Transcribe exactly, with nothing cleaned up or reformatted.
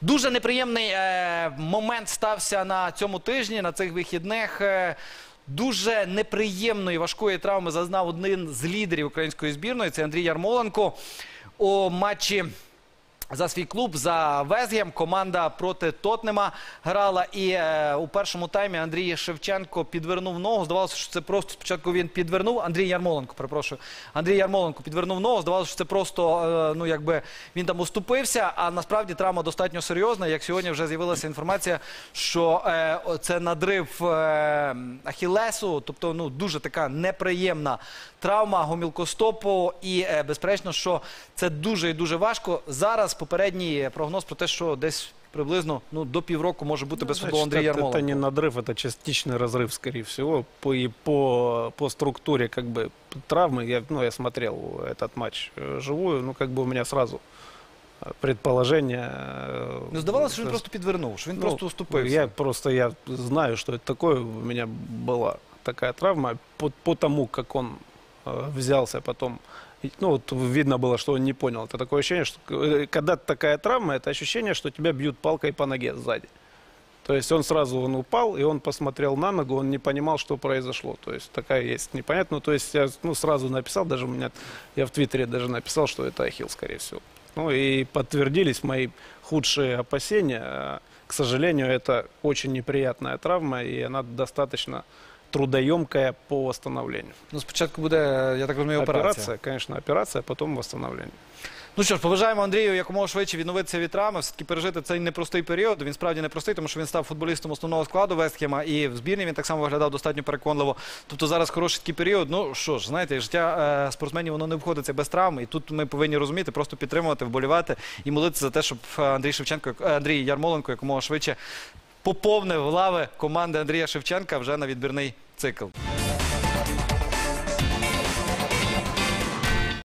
Дуже неприємний е, момент стався на цьому тижні, на цих вихідних. Е, дуже неприємної, важкої травми зазнав один з лідерів української збірної. Це Андрій Ярмоленко. У матчі за свій клуб, за Вестгем, команда проти Тоттенема грала. І е, у першому таймі Андрій Шевченко підвернув ногу. Здавалося, що це просто спочатку він підвернув. Андрій Ярмоленко, перепрошую. Андрій Ярмоленко підвернув ногу. Здавалося, що це просто, е, ну, якби він там уступився. А насправді травма достатньо серйозна. Як сьогодні вже з'явилася інформація, що е, це надрив е, ахілесу. Тобто, ну, дуже така неприємна травма гомілкостопу. І, е, безперечно, що це дуже і дуже важко. Зараз попередній прогноз про те, що десь приблизно ну, до півроку може бути без футболу Андрій Ярмоленко. Это не надрыв, это частичный разрыв, скорее всего. По, и по, по структуре как бы травмы, я, ну, я смотрел этот матч живую, ну, как бы у меня сразу предположение... Ну, здавалося, що він просто підвернув, що він ну, просто уступився. Я просто я знаю, что это такое. У меня была такая травма. По, по тому, как он э, взялся потом... Ну, вот видно было, что он не понял. Это такое ощущение, что когда такая травма, это ощущение, что тебя бьют палкой по ноге сзади. То есть он сразу он упал, и он посмотрел на ногу, он не понимал, что произошло. То есть такая есть непонятно. То есть я ну, сразу написал, даже у меня, я в Твиттере даже написал, что это ахилл, скорее всего. Ну и подтвердились мои худшие опасения. К сожалению, это очень неприятная травма, и она достаточно... трудоемкая по восстановлению. Ну, спочатку буде, я так розумію, операція. Операция, конечно, операция, а потом восстановление. Ну що ж, побажаємо Андрію якомога швидше відновитися від травми, все-таки пережити цей непростий період. Він справді непростий, тому що він став футболістом основного складу Вестгема, і в збірні він так само виглядав достатньо переконливо. Тобто зараз хороший такий період. Ну що ж, знаєте, життя е, спортсменів, воно не обходиться без травм, і тут ми повинні розуміти, просто підтримувати, вболівати і молитися за те, щоб Андрій Шевченко, Андрій Ярмоленко якомога швидше поповнив лави команди Андрія Шевченка вже на відбірний цикл.